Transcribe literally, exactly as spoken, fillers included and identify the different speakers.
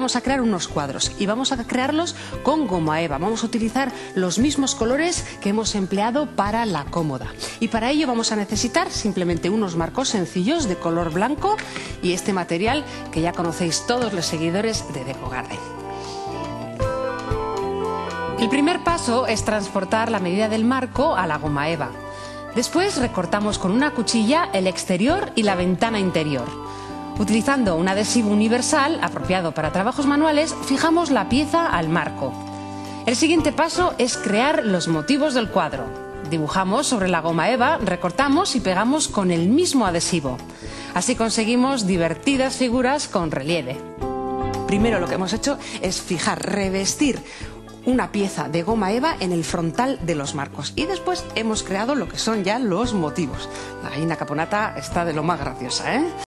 Speaker 1: vamos a crear unos cuadros y vamos a crearlos con goma eva. Vamos a utilizar los mismos colores que hemos empleado para la cómoda. Y para ello vamos a necesitar simplemente unos marcos sencillos de color blanco y este material que ya conocéis todos los seguidores de Deco Garden. El primer paso es transportar la medida del marco a la goma eva. Después recortamos con una cuchilla el exterior y la ventana interior. Utilizando un adhesivo universal apropiado para trabajos manuales, fijamos la pieza al marco. El siguiente paso es crear los motivos del cuadro. Dibujamos sobre la goma eva, recortamos y pegamos con el mismo adhesivo. Así conseguimos divertidas figuras con relieve. Primero lo que hemos hecho es fijar, revestir una pieza de goma eva en el frontal de los marcos y después hemos creado lo que son ya los motivos. La gallina caponata está de lo más graciosa, ¿eh?